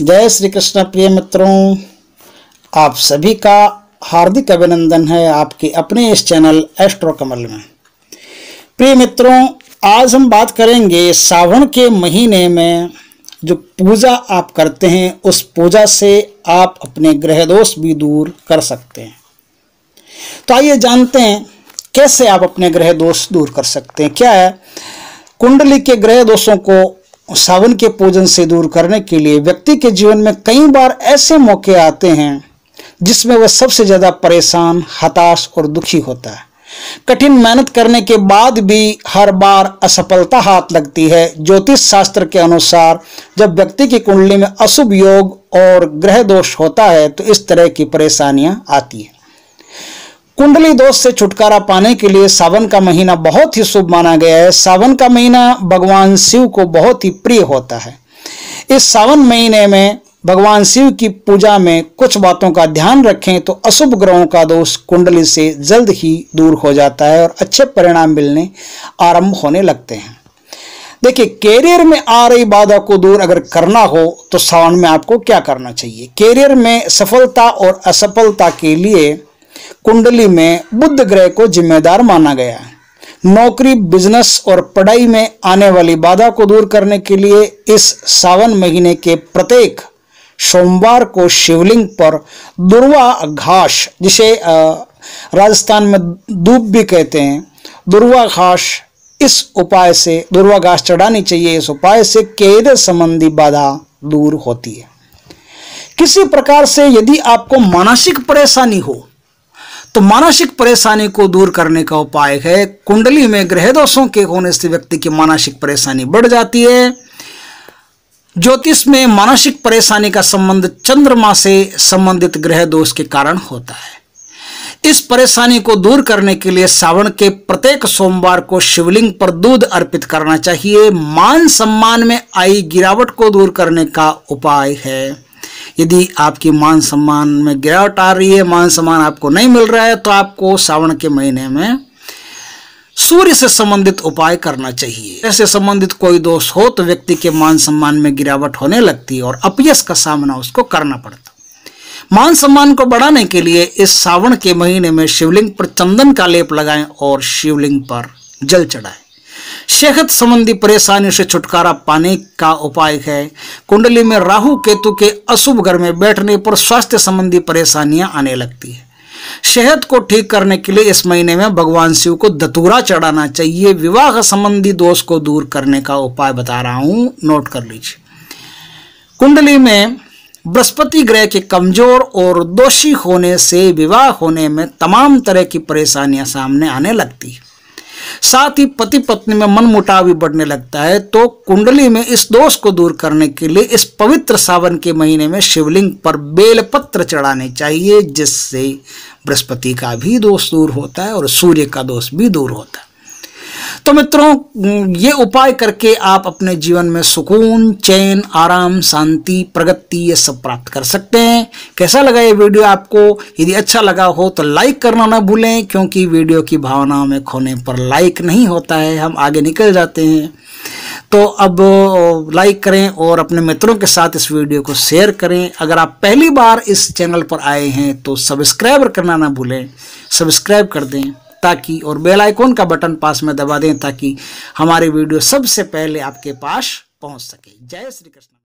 जय श्री कृष्ण। प्रिय मित्रों, आप सभी का हार्दिक अभिनंदन है आपके अपने इस चैनल एस्ट्रो कमल में। प्रिय मित्रों, आज हम बात करेंगे सावन के महीने में जो पूजा आप करते हैं उस पूजा से आप अपने ग्रह दोष भी दूर कर सकते हैं। तो आइए जानते हैं कैसे आप अपने ग्रह दोष दूर कर सकते हैं। क्या है, कुंडली के ग्रह दोषों को सावन के पूजन से दूर करने के लिए व्यक्ति के जीवन में कई बार ऐसे मौके आते हैं जिसमें वह सबसे ज्यादा परेशान, हताश और दुखी होता है। कठिन मेहनत करने के बाद भी हर बार असफलता हाथ लगती है। ज्योतिष शास्त्र के अनुसार जब व्यक्ति की कुंडली में अशुभ योग और ग्रह दोष होता है तो इस तरह की परेशानियां आती हैं। कुंडली दोष से छुटकारा पाने के लिए सावन का महीना बहुत ही शुभ माना गया है। सावन का महीना भगवान शिव को बहुत ही प्रिय होता है। इस सावन महीने में भगवान शिव की पूजा में कुछ बातों का ध्यान रखें तो अशुभ ग्रहों का दोष कुंडली से जल्द ही दूर हो जाता है और अच्छे परिणाम मिलने आरंभ होने लगते हैं। देखिए, कैरियर में आ रही बाधा को दूर अगर करना हो तो सावन में आपको क्या करना चाहिए। कैरियर में सफलता और असफलता के लिए कुंडली में बुध ग्रह को जिम्मेदार माना गया है। नौकरी, बिजनेस और पढ़ाई में आने वाली बाधा को दूर करने के लिए इस सावन महीने के प्रत्येक सोमवार को शिवलिंग पर दुर्वा घास, जिसे राजस्थान में दूब भी कहते हैं, दुर्वा घास, इस उपाय से दुर्वा घास चढ़ानी चाहिए। इस उपाय से कैरियर संबंधी बाधा दूर होती है। किसी प्रकार से यदि आपको मानसिक परेशानी हो तो मानसिक परेशानी को दूर करने का उपाय है, कुंडली में ग्रह दोषों के होने से व्यक्ति की मानसिक परेशानी बढ़ जाती है। ज्योतिष में मानसिक परेशानी का संबंध चंद्रमा से संबंधित ग्रह दोष के कारण होता है। इस परेशानी को दूर करने के लिए सावन के प्रत्येक सोमवार को शिवलिंग पर दूध अर्पित करना चाहिए। मान सम्मान में आई गिरावट को दूर करने का उपाय है। यदि आपकी मान सम्मान में गिरावट आ रही है, मान सम्मान आपको नहीं मिल रहा है, तो आपको सावन के महीने में सूर्य से संबंधित उपाय करना चाहिए। ऐसे संबंधित कोई दोष हो तो व्यक्ति के मान सम्मान में गिरावट होने लगती है और अपयश का सामना उसको करना पड़ता। मान सम्मान को बढ़ाने के लिए इस सावन के महीने में शिवलिंग पर चंदन का लेप लगाएं और शिवलिंग पर जल चढ़ाएं। सेहत संबंधी परेशानियों से छुटकारा पाने का उपाय है, कुंडली में राहु केतु के अशुभ घर में बैठने पर स्वास्थ्य संबंधी परेशानियां आने लगती है। सेहत को ठीक करने के लिए इस महीने में भगवान शिव को धतूरा चढ़ाना चाहिए। विवाह संबंधी दोष को दूर करने का उपाय बता रहा हूं, नोट कर लीजिए। कुंडली में बृहस्पति ग्रह के कमजोर और दोषी होने से विवाह होने में तमाम तरह की परेशानियां सामने आने लगती है। साथ ही पति पत्नी में मनमुटाव भी बढ़ने लगता है। तो कुंडली में इस दोष को दूर करने के लिए इस पवित्र सावन के महीने में शिवलिंग पर बेलपत्र चढ़ाने चाहिए, जिससे बृहस्पति का भी दोष दूर होता है और सूर्य का दोष भी दूर होता है। तो मित्रों, ये उपाय करके आप अपने जीवन में सुकून, चैन, आराम, शांति, प्रगति ये सब प्राप्त कर सकते हैं। कैसा लगा ये वीडियो आपको? यदि अच्छा लगा हो तो लाइक करना ना भूलें, क्योंकि वीडियो की भावनाओं में खोने पर लाइक नहीं होता है, हम आगे निकल जाते हैं। तो अब लाइक करें और अपने मित्रों के साथ इस वीडियो को शेयर करें। अगर आप पहली बार इस चैनल पर आए हैं तो सब्सक्राइब करना ना भूलें, सब्सक्राइब कर दें ताकि, और बेल आइकॉन का बटन पास में दबा दें ताकि हमारे वीडियो सबसे पहले आपके पास पहुंच सके। जय श्री कृष्ण।